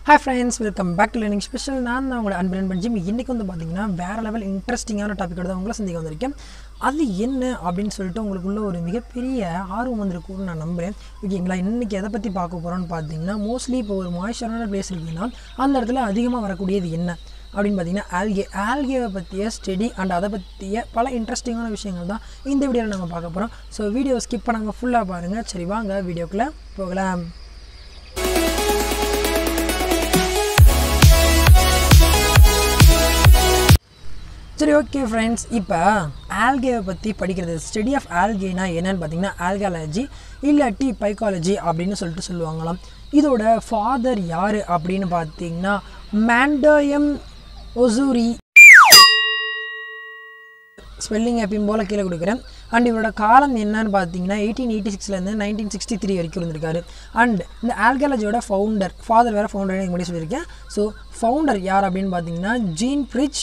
Hi friends, welcome back to Learning Special. நான் உங்களோட அன்பன் பஞ்சிம். இன்னைக்கு வந்து பாத்தீங்கன்னா வேற லெவல் இன்ட்ரஸ்டிங்கான டாபிக்கோட தான் உங்களை சந்திக்க வந்திருக்கேன். அது என்ன அப்படின்னு சொல்லிட்டு உங்களுக்குள்ள ஒரு மிகப்பெரிய ஆர்வம் வந்திருக்கும்னு நான் நம்புறேன். ஓகேங்களா? இன்னைக்கு எதை பத்தி பார்க்க போறோம்னு பாத்தீங்கன்னா மோஸ்ட்லி இப்போ ஒரு மாய்ஸ்சரான பிளேஸ் இருக்குன்னா அந்த இடத்துல அதிகமாக வரக்கூடியது என்ன அப்படின்னு பார்த்தீங்கன்னா ஆல்கேவை பற்றிய ஸ்டடி அண்ட் அதை பற்றிய பல இன்ட்ரெஸ்டிங்கான விஷயங்கள் தான் இந்த வீடியோவில் நம்ம பார்க்க போகிறோம். ஸோ வீடியோ ஸ்கிப் பண்ணாமல் ஃபுல்லாக பாருங்கள். சரி வாங்க வீடியோக்குள்ளே போகலாம். சரி ஓகே ஃப்ரெண்ட்ஸ், இப்போ ஆல்கேவை பற்றி படிக்கிறது ஸ்டடி ஆஃப் ஆல்கேனா என்னன்னு பார்த்தீங்கன்னா ஆல்காலஜி இல்லாட்டி பைக்காலஜி அப்படின்னு சொல்லிட்டு சொல்லுவாங்களாம். இதோட ஃபாதர் யார் அப்படின்னு பார்த்தீங்கன்னா மேண்டோயம் ஒசூரி, ஸ்பெல்லிங் எப்பயும் போல் கீழே கொடுக்குறேன். அண்ட் இவரோட காலம் என்னன்னு பார்த்தீங்கன்னா 1886 1963 வரைக்கும் இருந்திருக்காரு. அண்ட் இந்த ஆல்காலஜியோட ஃபாதர் வேறு ஃபவுண்டர் எனக்கு முன்னாடி சொல்லியிருக்கேன். ஸோ ஃபவுண்டர் யார் அப்படின்னு பார்த்தீங்கன்னா ஜீன் ஃப்ரிட்ஜ்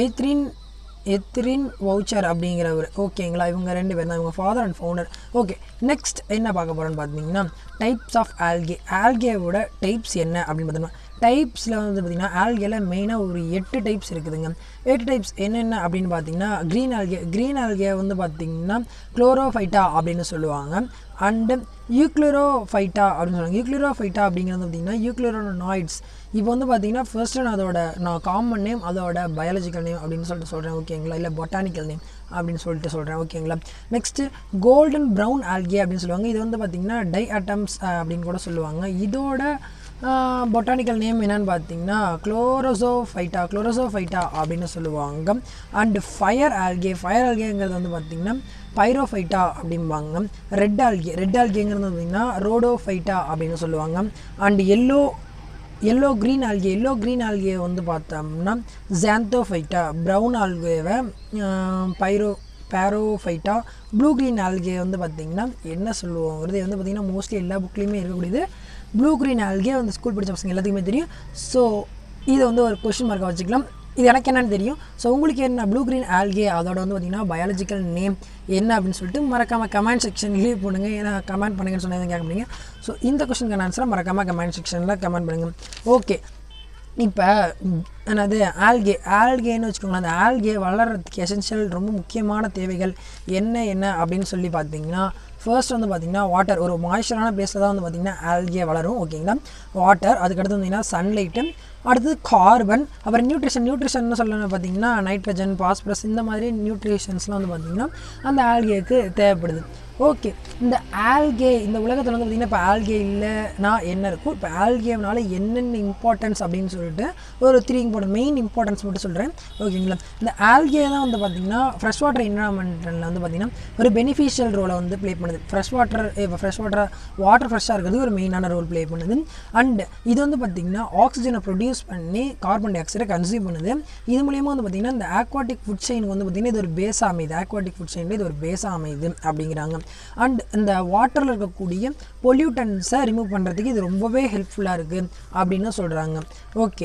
எத்ரின் வவுச்சர் அப்படிங்கிறவர். ஓகேங்களா? இவங்க ரெண்டு பேர் தான் இவங்க father and founder. Okay, next என்ன பார்க்க போகிறோன்னு பார்த்தீங்கன்னா டைப்ஸ் ஆஃப் ஆல்கேவோட டைப்ஸ் என்ன அப்படின்னு பார்த்தோம்னா டைப்ஸில் வந்து பார்த்திங்கன்னா ஆல்கேல மெயினாக ஒரு 8 டைப்ஸ் இருக்குதுங்க. 8 டைப்ஸ் என்னென்ன அப்படின்னு பார்த்தீங்கன்னா க்ரீன் ஆல்கே வந்து பார்த்திங்கன்னா குளோரோஃபைட்டா அப்படின்னு சொல்லுவாங்க. அண்டு யூக்ளோரோஃபைட்டா அப்படின்னு சொல்லுவாங்க. யூக்ளோரோஃபைட்டா அப்படிங்கிறது பார்த்திங்கன்னா யூக்ளோரோனாய்ட்ஸ். இப்போ வந்து பார்த்திங்கன்னா ஃபர்ஸ்ட்டு நான் காமன் நேம் அதோட பயாலஜிக்கல் நேம் அப்படின்னு சொல்லிட்டு சொல்கிறேன். ஓகேங்களா? இல்லை பொட்டானிக்கல் நேம் அப்படின்னு சொல்லிட்டு சொல்கிறேன். ஓகேங்களா? நெக்ஸ்ட்டு கோல்டன் ப்ரௌன் ஆல்கே அப்படின்னு சொல்லுவாங்க. இது வந்து பார்த்திங்கன்னா டை அட்டம்ஸ் அப்படின்னு கூட சொல்லுவாங்க. இதோட பொட்டானிக்கல் நேம் என்னன்னு பார்த்தீங்கன்னா குளோரோசோஃபைட்டா அப்படின்னு சொல்லுவாங்க. அண்டு ஃபயர் ஆல்கேங்கிறது வந்து பார்த்திங்கன்னா பைரோஃபைட்டா அப்படிம்பாங்க. ரெட் ஆல்கேங்கிறது பார்த்திங்கன்னா ரோடோஃபைட்டா அப்படின்னு சொல்லுவாங்க. அண்டு எல்லோ க்ரீன் ஆல்கே வந்து பார்த்தோம்னா ஜாந்தோஃபைட்டா, ப்ரௌன் ஆல்கேவை பேரோஃபைட்டா, ப்ளூ க்ரீன் ஆல்கே வந்து பார்த்திங்கன்னா என்ன சொல்லுவோங்கிறது வந்து பார்த்திங்கன்னா மோஸ்ட்லி எல்லா புக்லேயுமே இருக்கக்கூடியது. ப்ளூ க்ரீன் ஆல்கே வந்து ஸ்கூல் படித்த பசங்க எல்லாத்துக்குமே தெரியும். ஸோ இதை வந்து ஒரு கொஸ்டின் மார்க்காக வச்சுக்கலாம். இது எனக்கு என்னென்னு தெரியும். ஸோ உங்களுக்கு என்ன ப்ளூ க்ரீன் ஆல்கே அதோட வந்து பார்த்திங்கன்னா பயாலஜிக்கல் நேம் என்ன அப்படின்னு சொல்லிட்டு மறக்காமல் கமெண்ட் செக்ஷன்லேயே போடுங்க. ஏன்னா கமெண்ட் பண்ணுங்கன்னு சொன்னது கேட்க முடியுங்க. ஸோ இந்த கொஸ்டினுக்கான ஆன்சரை மறக்காமல் கமெண்ட் செக்ஷனில் கமெண்ட் பண்ணுங்கள். ஓகே, இப்போ என்னது ஆல்கேன்னு வச்சுக்கோங்களேன். அந்த ஆல்கே வளர்கிறதுக்கு எசென்ஷியல் ரொம்ப முக்கியமான தேவைகள் என்ன அப்படின்னு சொல்லி பார்த்தீங்கன்னா ஃபர்ஸ்ட் வந்து பார்த்திங்கன்னா வாட்டர். ஒரு மாய்ஸ்சரான பிளேஸில் தான் வந்து பார்த்திங்கன்னா ஆல்கே வளரும். ஓகேங்களா? வாட்டர், அதுக்கடுத்து வந்திங்கன்னா சன்லைட்டு, அடுத்தது கார்பன், அப்புறம் நியூட்ரிஷன் சொல்லணும் பார்த்திங்கன்னா நைட்ரஜன், பாஸ்பரஸ், இந்த மாதிரி நியூட்ரிஷன்ஸ்லாம் வந்து பார்த்திங்கன்னா அந்த ஆல்கேக்கு தேவைப்படுது. ஓகே, இந்த ஆல்கே இந்த உலகத்தில் வந்து பார்த்திங்கன்னா இப்போ ஆல்கே இல்லைனா என்ன இருக்கும், இப்போ ஆல்கேனால என்னென்ன இம்பார்ட்டன்ஸ் அப்படின்னு சொல்லிட்டு ஒரு 3 மெயின் இம்பார்ட்டன்ஸ் மட்டும் சொல்கிறேன். ஓகேங்களா? இந்த ஆல்கே தான் வந்து பார்த்திங்கன்னா ஃப்ரெஷ் வாட்டர் என்விரான்மெண்ட்டில் வந்து பார்த்திங்கன்னா ஒரு பெனிஃபிஷியல் ரோலை வந்து ப்ளே பண்ணுது. வாட்டர் ஃப்ரெஷ்ஷாக இருக்கிறது ஒரு மெயினான ரோல் ப்ளே பண்ணுது. அண்ட் இது வந்து பார்த்திங்கன்னா ஆக்சிஜனை ப்ரொடியூஸ் பண்ணி கார்பன் டை ஆக்சைடை கன்சியூம் பண்ணுது. இது மூலியமாக வந்து பார்த்திங்கன்னா இந்த ஆக்வாட்டிக் ஃபுட் செயினுக்கு வந்து பார்த்திங்கன்னா இது ஒரு பேஸாக அமையுது அப்படிங்கிறாங்க. அண்ட் இந்த வாட்டரில் இருக்கக்கூடிய பொல்யூட்டன்ஸை ரிமூவ் பண்ணுறதுக்கு இது ரொம்பவே ஹெல்ப்ஃபுல்லாக இருக்குது அப்படின்னு சொல்கிறாங்க. ஓகே,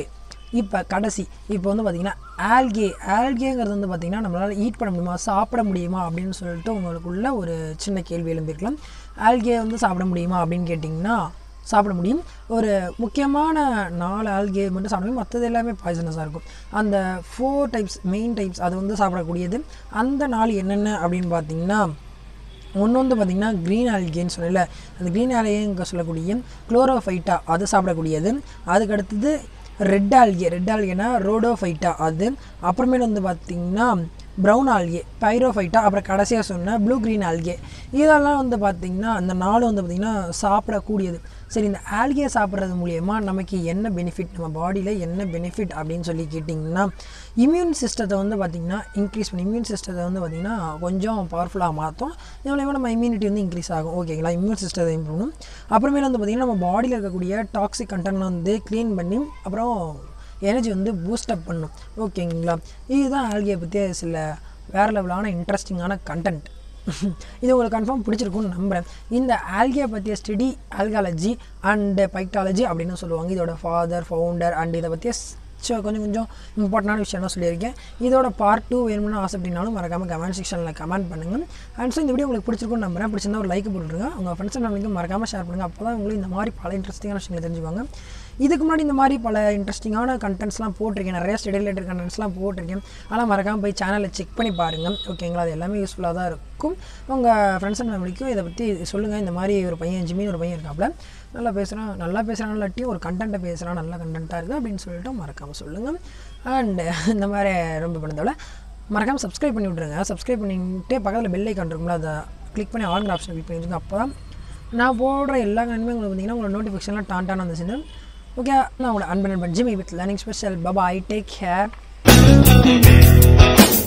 இப்போ வந்து பார்த்திங்கன்னா ஆல்கேங்கிறது வந்து பார்த்திங்கன்னா நம்மளால் ஈட் பண்ண முடியுமா, சாப்பிட முடியுமா அப்படின்னு சொல்லிட்டு உங்களுக்குள்ள ஒரு சின்ன கேள்வி எழும்பியிருக்கலாம். ஆல்கே வந்து சாப்பிட முடியுமா அப்படின்னு கேட்டிங்கன்னா சாப்பிட முடியும். ஒரு முக்கியமான 4 ஆல்கே மட்டும் சாப்பிட முடியும். மற்றது எல்லாமே பாய்சனஸாக இருக்கும். அந்த 4 டைப்ஸ் மெயின் டைப்ஸ் அது வந்து சாப்பிடக்கூடியது. அந்த 4 என்னென்ன அப்படின்னு பார்த்தீங்கன்னா ஒன்று வந்து பார்த்திங்கன்னா க்ரீன் ஆல்கேன்னு சொல்லல, அந்த க்ரீன் ஆல்கேங்க சொல்லக்கூடிய குளோரோஃபைட்டா அது சாப்பிடக்கூடியது. அதுக்கடுத்தது ரெட் ஆல்கேனா ரோடோஃபைட்டா அது. அப்புறமேல வந்து பார்த்திங்கன்னா ப்ரௌன் ஆல்கே பைரோஃபைட்டா, அப்புறம் கடைசியாக சொன்ன ப்ளூ க்ரீன் ஆல்கே. இதெல்லாம் வந்து பார்த்திங்கன்னா அந்த 4 வந்து பார்த்திங்கன்னா சாப்பிடக்கூடியது. சரி, இந்த ஆல்கே சாப்பிட்றது மூலயமா நமக்கு என்ன பெனிஃபிட், நம்ம பாடியில் என்ன பெனிஃபிட் அப்படின்னு சொல்லி கேட்டிங்கன்னா இம்யூன் சிஸ்டத்தை வந்து பார்த்திங்கன்னா இன்க்ரீஸ் பண்ணி இம்யூன் சிஸ்டத்தை வந்து பார்த்திங்கன்னா கொஞ்சம் பவர்ஃபுல்லாக மாற்றும். இது மூலயமா நம்ம இம்யூனிட்டி வந்து இன்க்ரீஸ் ஆகும். ஓகேங்களா? இம்யூன் சிஸ்டத்தை இம்ப்ரூவ் பண்ணும். அப்புறமேல வந்து பார்த்திங்கன்னா நம்ம பாடியில் இருக்கக்கூடிய டாக்ஸிக் கண்டென்ட் வந்து க்ளீன் பண்ணி அப்புறம் எனர்ஜி வந்து பூஸ்டப் பண்ணும். ஓகேங்களா? இதுதான் ஆல்கே பற்றி சில வேறு லெவலான இன்ட்ரெஸ்டிங்கான கண்டென்ட். இது உங்களுக்கு கன்ஃபார்ம் பிடிச்சிருக்குன்னு நம்புகிறேன். இந்த ஆல்கே பற்றிய ஸ்டடி ஆல்காலஜி அண்டு பைக்காலஜி அப்படின்னு சொல்லுவாங்க. இதோட ஃபாதர் ஃபவுண்டர் அண்ட் இதை பற்றிய கொஞ்சம் இம்பார்ட்டண்டான விஷயம்லாம் சொல்லியிருக்கேன். இதோட பார்ட் 2 வேணும்னு ஆசைப்பட்டீங்கனாலும் மறக்காமல் கமெண்ட் செக்ஷனில் கமெண்ட் பண்ணுங்கள். அண்ட் ஸோ இந்த வீடியோ உங்களுக்கு பிடிச்சிருக்குன்னு நம்புறேன். பிடிச்சிருந்தா ஒரு லைக் போட்டுருங்க. உங்கள் ஃப்ரெண்ட்ஸ் அண்ட் ஃபேமிலிக்கு மறக்காமல் ஷேர் பண்ணுங்கள். அப்போ தான் உங்களுக்கு இந்த மாதிரி பல இன்ட்ரெஸ்டிங்கான விஷயங்களை தெரிஞ்சுக்குவாங்க. இதுக்கு முன்னாடி இந்த மாதிரி பல இன்ட்ரெஸ்டிங்கான கண்டென்ட்ஸ்லாம் போட்டிருக்கேன், நிறைய ஸ்டடி ரிலேட்டட் கண்டென்ட்ஸ்லாம் போட்டிருக்கேன். ஆனால் மறக்காமல் போய் சேனலை செக் பண்ணி பாருங்கள். ஓகேங்களா, அது எல்லாமே யூஸ்ஃபுல்லாக தான் இருக்கும். உங்கள் ஃப்ரெண்ட்ஸ் அண்ட் ஃபேமிலிக்கும் இதை பற்றி சொல்லுங்கள். இந்த மாதிரி ஒரு பையன் ஜிமின்னு ஒரு பையன் இருக்காப்புல, நல்லா பேசுகிறான் இல்லாட்டியும் ஒரு கண்டென்ட்டை பேசுகிறான், நல்ல கண்டென்ட்டாக இருக்குது அப்படின்னு சொல்லிட்டு மறக்காமல் சொல்லுங்கள். அண்ட் இந்த மாதிரி ரொம்ப பண்ணதோட மறக்காமல் சப்ஸ்கிரைப் பண்ணி விட்ருங்க. சப்ஸ்கிரைப் பண்ணிட்டு பக்கத்தில் பெல் ஐக்கான் இருக்கும்ல, அதை கிளிக் பண்ணி ஆல் ஆப்ஷன் கிளிக் பண்ணிவிடுங்க. அப்போ தான் நான் போடுற எல்லா கண்ணுமே உங்களுக்கு பார்த்தீங்கன்னா உங்களோட நோட்டிஃபிகேஷன்லாம் டான்டான வந்து சேர்ந்து. ஓகே, நான் உங்களோட அன்பன் Jimmy with learning special. Bye, take care.